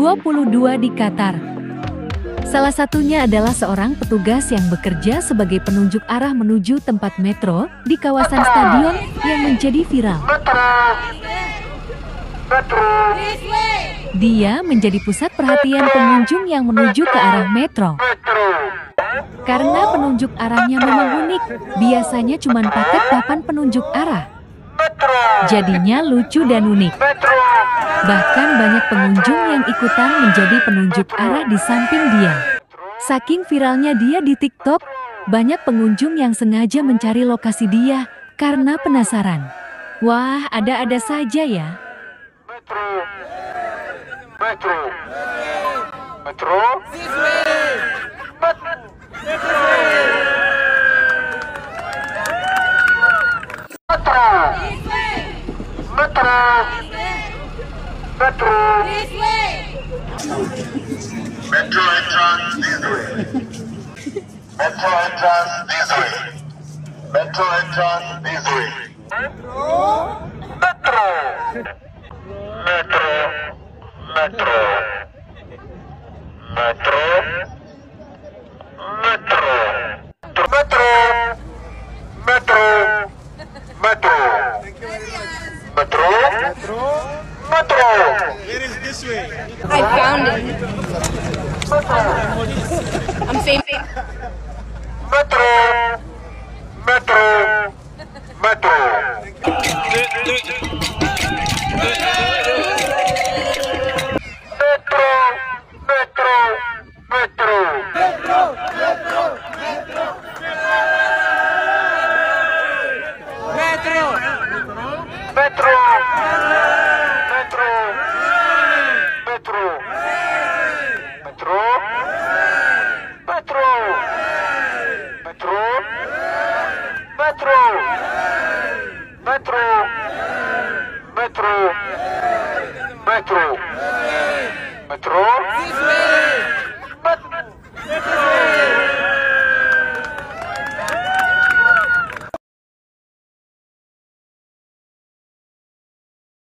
2022 di Qatar. Salah satunya adalah seorang petugas yang bekerja sebagai penunjuk arah menuju tempat metro di kawasan stadion yang menjadi viral. Dia menjadi pusat perhatian pengunjung yang menuju ke arah metro. Karena penunjuk arahnya memang unik, biasanya cuma pakai papan penunjuk arah. Jadinya lucu dan unik. Bahkan banyak pengunjung yang ikutan menjadi penunjuk arah di samping dia. Saking viralnya dia di TikTok, banyak pengunjung yang sengaja mencari lokasi dia karena penasaran. Wah, ada-ada saja ya. Metro entrance this way. Metro entrance this way. Metro entrance this way. Metro. Metro. Metro. Metro. Metro. Metro. Metro. Metro. Metro. Metro. It is this way. I found it. I'm famous. Metro. Metro. Metro. Metro. Metro. Metro. Metro. Metro. Metro. Metro. Metro. Metro. Metro. Metro. Metro. Metro. Metro. Metro.